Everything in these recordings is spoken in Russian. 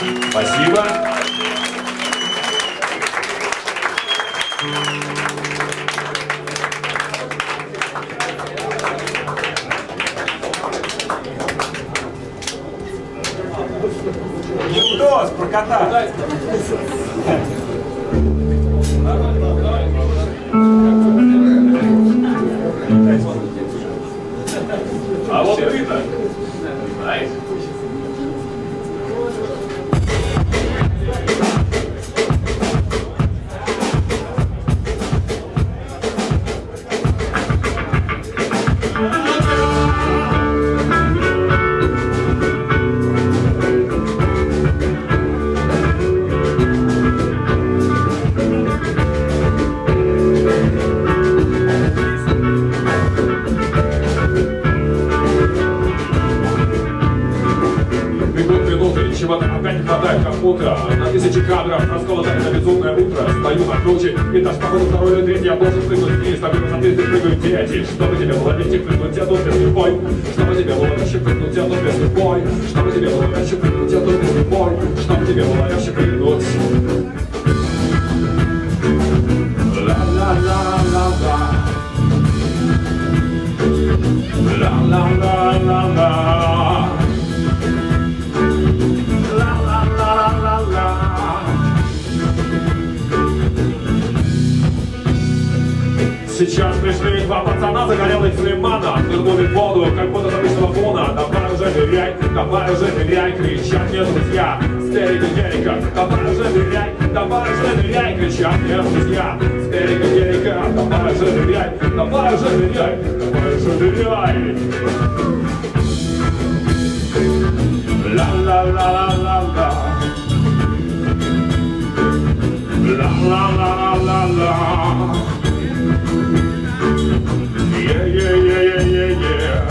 Спасибо. Юдос, прокатай. А вот ты-то, знаешь? Опять не хватает кому-то. На 1000 кадров расколото это безумное утро. Стою на круче, этаж походу второй или третий. Я должен прыгнуть вниз, так как на 30 прыгают дети. Чтобы тебе было легче прыгнуть, я тут без любой. Чтобы тебе было легче прыгнуть, я тут без любой. Чтобы тебе было легче прыгнуть, я тут без любой. Чтобы тебе было легче прыгнуть. Ла-ла-ла-ла-ла. Ла-ла-ла-ла-ла. Сейчас пришли два пацана, загорелых Слимана. Нырнули в воду, как будто с обычного фона. Давай уже ныряй, кричат мне друзья с берега гелика. Давай уже ныряй, кричат мне друзья с берега гелика. Давай уже ныряй, давай уже ныряй, давай уже ныряй. Ла-ла-ла-ла-ла-ла. Ла-ла-ла-ла-ла-ла. Yeah, yeah, yeah, yeah, yeah, yeah.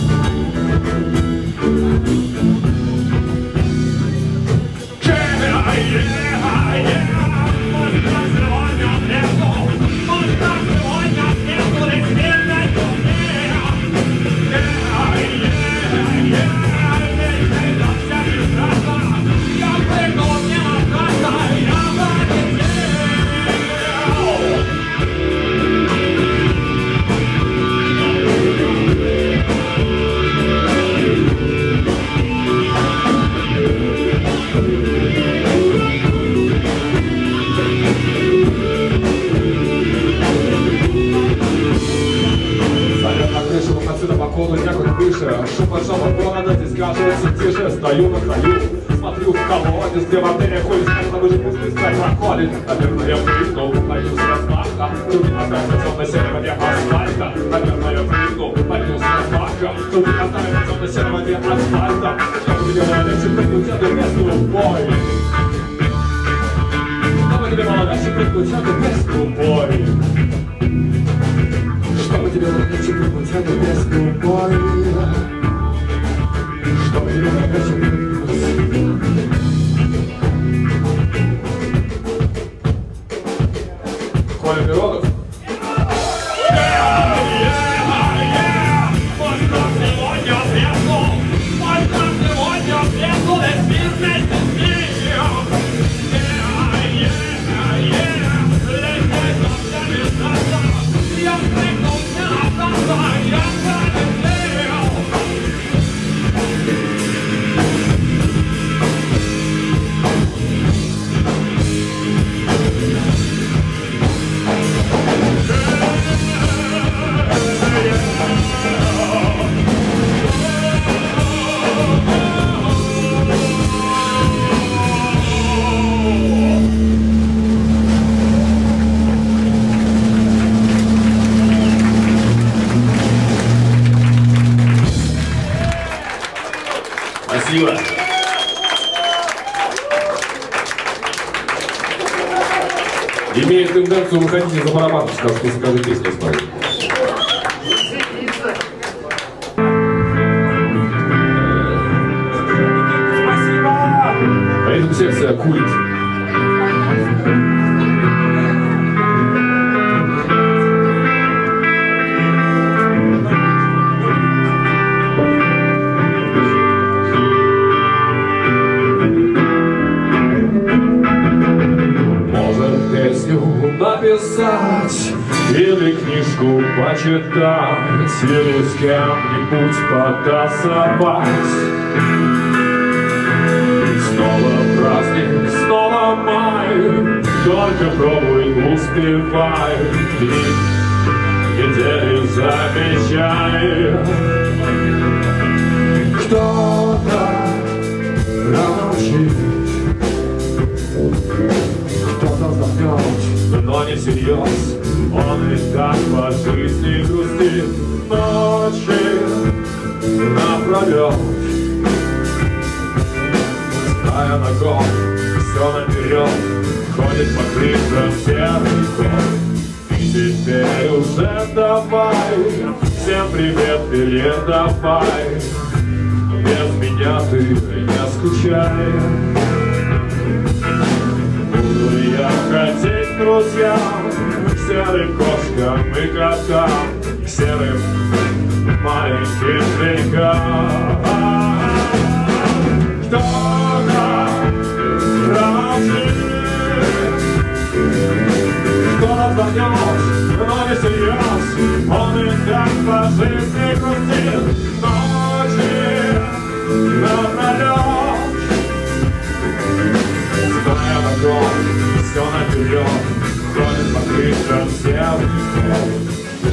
Шепот города, здесь кажется тише. Стою на краю, смотрю в колодец, где в отеле ходит, на выше пустой скать проходит. Наверное, я прыгну, пойду с размаха. Тут не останется темно-серого где асфальта. Наверное, я прыгну, пойду с размаха. Тут не останется темно-серого где асфальта. Чтобы тебе было легче прыгнуть эту местную бой. Чтобы тебе было легче прыгнуть эту местную бой. Чтобы тебе было легче прыгнуть эту местную бой. Чтобы тебе было легче прыгнуть. Коля Миронов. Спасибо. Имеет тенденцию выходить из-за барабанов, скажу, скажи песню спать. Поэтому секция курит. написать, или книжку почитать, или с кем-нибудь потасовать. Снова праздник, снова май, только пробуй, успевай, дни недели замечай. Кто-то промолчит, кто-то вздохнет, но не всерьез. Он и так по жизни грустит ночи напролет. Зная на год, все наперед, ходит по крышам серый кот. И теперь уже давай, всем привет передавай. Без меня ты не скучай. Буду я ходить к друзьям, к серым кошкам и котам, к серым маленьким зверькам. Кто-то промолчит, кто-то вздохнет, но не всерьез. Он и так по жизни грустит ночи напролет. Зная на год, все наперед, ходит по крышам серый кот.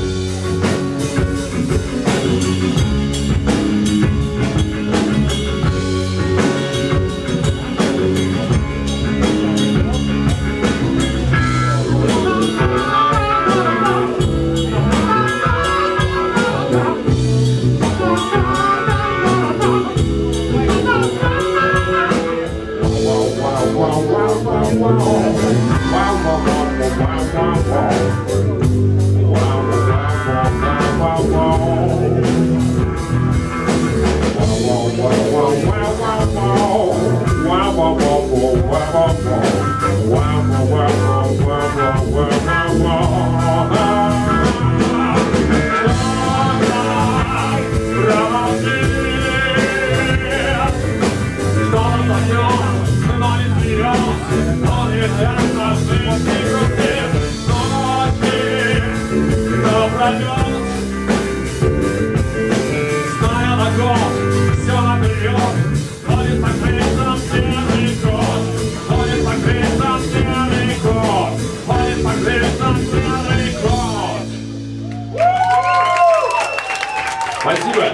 Спасибо.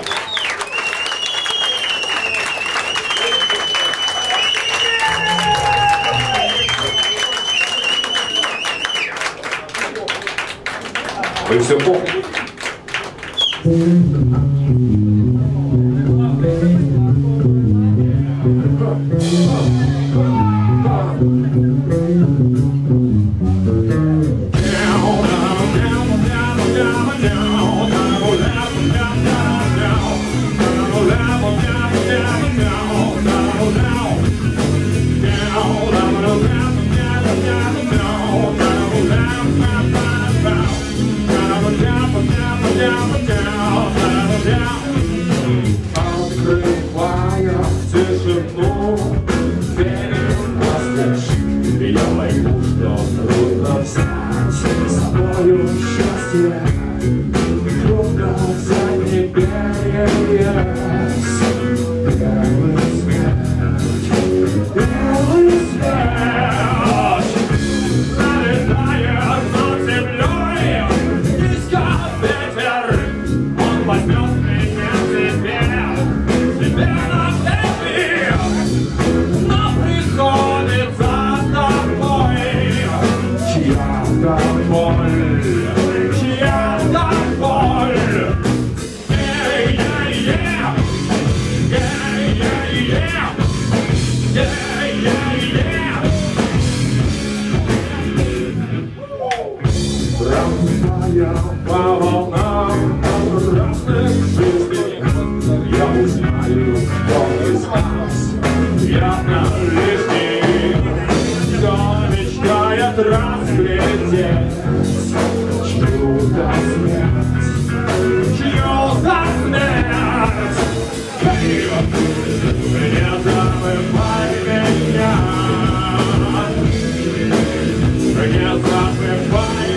Вы все помните? Открывая тишину, верю в настоящий. Я пойму, что трудно взять с собою счастье. Трудно за небес. Первый свет, белый свет пролетает над землей. Низко ветер, он возьмет меня себе на цепи, но приходит за тобой чья-то боль, чья-то боль. Разная по волнам разных жизней, я узнаю, кто из нас явно лишний, кто мечтает разглядеть чью-то смерть, чью-то смерть. Не забывай меня, не забывай.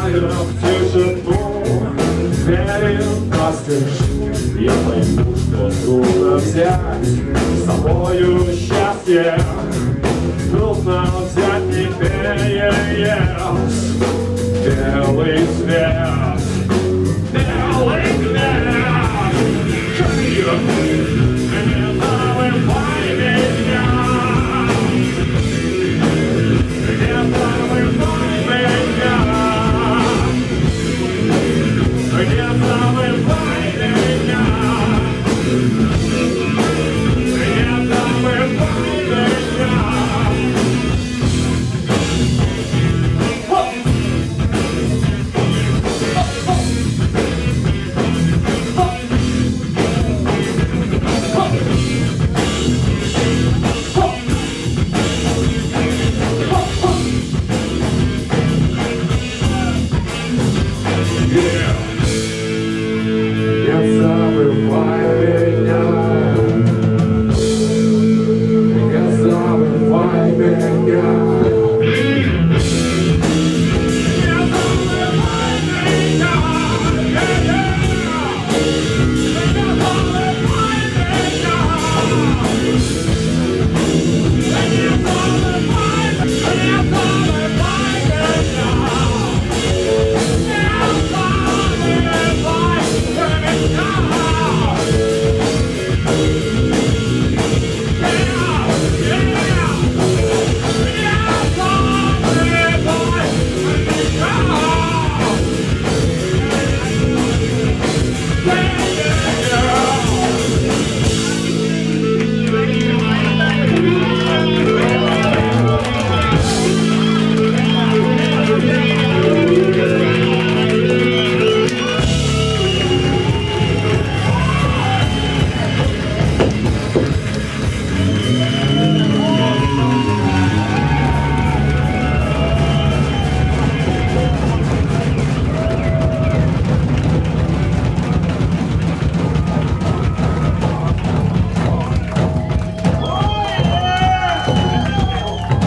Вступая в тишину, двери настежь, я пойму, что трудно взять с собою счастье. Трудно взять не переезд. Белый свет, белый свет. Не забывай меня. Не забывай меня. Не забывай меня. Не забывай меня. Не забывай меня. Не забывай меня.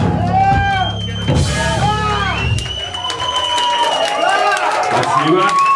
Спасибо.